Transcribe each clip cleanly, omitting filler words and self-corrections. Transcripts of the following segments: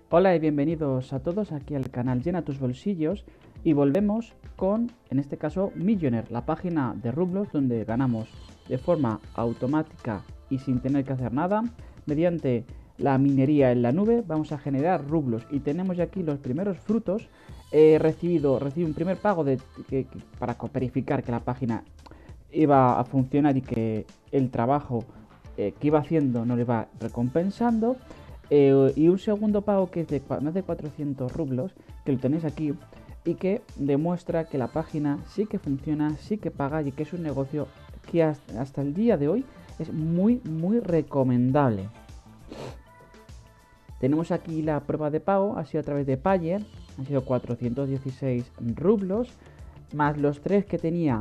Hola y bienvenidos a todos aquí al canal Llena tus bolsillos y volvemos con, en este caso, Millionaire, la página de Roblox donde ganamos de forma automática y sin tener que hacer nada mediante la minería en la nube. Vamos a generar rublos y tenemos ya aquí los primeros frutos. Recibí un primer pago para verificar que la página iba a funcionar y que el trabajo que iba haciendo nos iba recompensando. Y un segundo pago que es de más de 400 rublos, que lo tenéis aquí, y que demuestra que la página sí que funciona, sí que paga y que es un negocio que hasta el día de hoy es muy recomendable. Tenemos aquí la prueba de pago, ha sido a través de Payer, han sido 416 rublos, más los 3 que tenía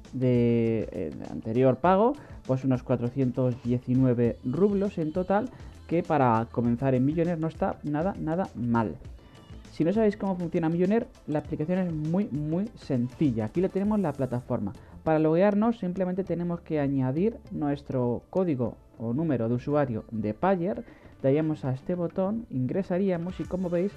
de anterior pago, pues unos 419 rublos en total, que para comenzar en Millionaire no está nada mal. Si no sabéis cómo funciona Millionaire, la aplicación es muy sencilla. Aquí le tenemos la plataforma. Para loguearnos simplemente tenemos que añadir nuestro código o número de usuario de Payer, daríamos a este botón, ingresaríamos y como veis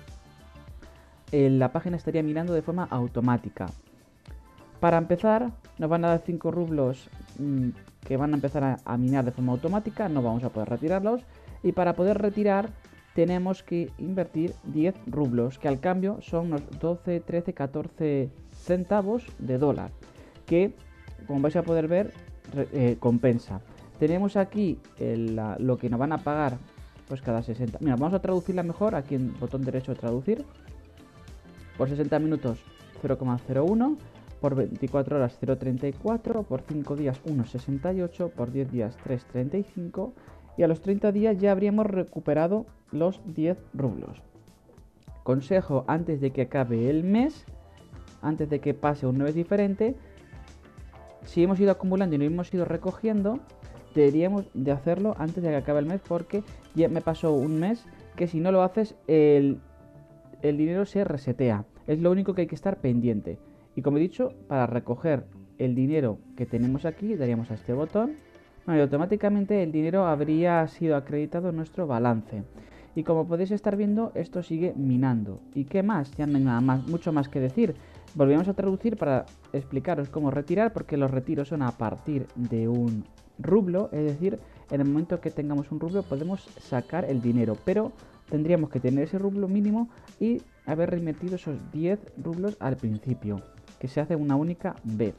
la página estaría mirando de forma automática. Para empezar nos van a dar 5 rublos que van a empezar a minar de forma automática, no vamos a poder retirarlos, y para poder retirar tenemos que invertir 10 rublos, que al cambio son unos 12, 13, 14 centavos de dólar, que como vais a poder ver compensa. Tenemos aquí lo que nos van a pagar pues cada 60. Mira, vamos a traducirla mejor aquí en botón derecho de traducir. Por 60 minutos 0,01, por 24 horas 0,34, por 5 días 1,68, por 10 días 3,35 y a los 30 días ya habríamos recuperado los 10 rublos. Consejo, antes de que acabe el mes, antes de que pase un mes diferente, si hemos ido acumulando y no hemos ido recogiendo, deberíamos de hacerlo antes de que acabe el mes, porque ya me pasó un mes que si no lo haces el dinero se resetea. Es lo único que hay que estar pendiente. Y como he dicho, para recoger el dinero que tenemos aquí, daríamos a este botón. Bueno, y automáticamente el dinero habría sido acreditado en nuestro balance. Y como podéis estar viendo, esto sigue minando. ¿Y qué más? Ya no hay nada más, mucho más que decir. Volvemos a traducir para explicaros cómo retirar, porque los retiros son a partir de un rublo, es decir, en el momento que tengamos un rublo podemos sacar el dinero, pero tendríamos que tener ese rublo mínimo y haber reinvertido esos 10 rublos al principio, que se hace una única vez.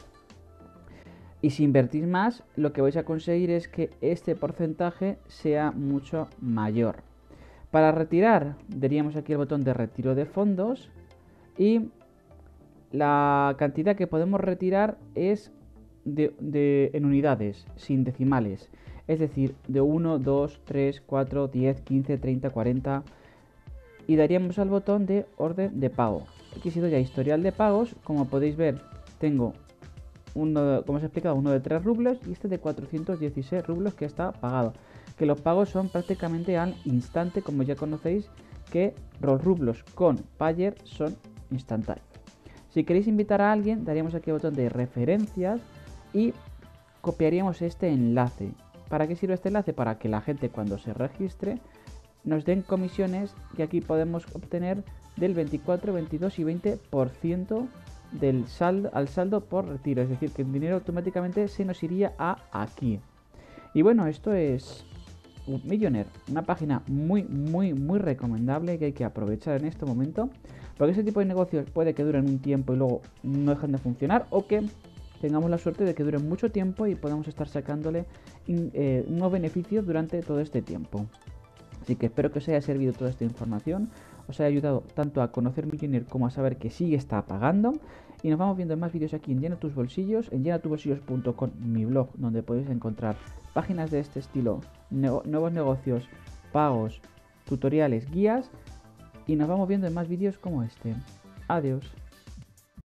Y si invertís más, lo que vais a conseguir es que este porcentaje sea mucho mayor. Para retirar, daríamos aquí el botón de retiro de fondos y la cantidad que podemos retirar es en unidades, sin decimales. Es decir, de 1, 2, 3, 4, 10, 15, 30, 40. Y daríamos al botón de orden de pago. Aquí he sido ya historial de pagos. Como podéis ver, tengo uno, como os he explicado, uno de 3 rublos y este de 416 rublos que está pagado. Que los pagos son prácticamente al instante, como ya conocéis, que los rublos con Payer son instantáneos. Si queréis invitar a alguien, daríamos aquí el botón de referencias y copiaríamos este enlace. ¿Para qué sirve este enlace? Para que la gente cuando se registre nos den comisiones, que aquí podemos obtener del 24, 22 y 20% del saldo por retiro. Es decir, que el dinero automáticamente se nos iría a aquí. Y bueno, esto es Millionaire, una página muy recomendable que hay que aprovechar en este momento, porque ese tipo de negocios puede que duren un tiempo y luego no dejan de funcionar, o que tengamos la suerte de que duren mucho tiempo y podamos estar sacándole unos beneficios durante todo este tiempo. Así que espero que os haya servido toda esta información, os haya ayudado tanto a conocer Millionaire como a saber que sí está pagando. Y nos vamos viendo en más vídeos aquí en Llena tus bolsillos, en llenatubolsillos.com, mi blog, donde podéis encontrar páginas de este estilo, nuevos negocios, pagos, tutoriales, guías. Y nos vamos viendo en más vídeos como este. Adiós.